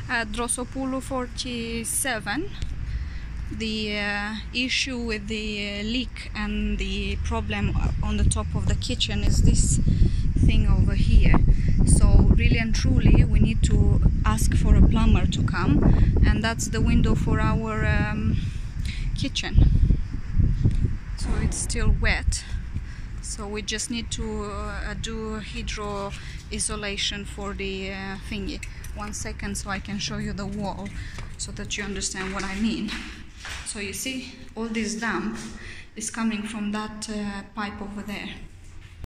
Drosopulu 47. The issue with the leak and the problem on the top of the kitchen is this thing over here. So really and truly we need to ask for a plumber to come, and that's the window for our kitchen. So it's still wet, so we just need to do hydro isolation for the thingy. 1 second so I can show you the wall so that you understand what I mean. So you see all this damp is coming from that pipe over there.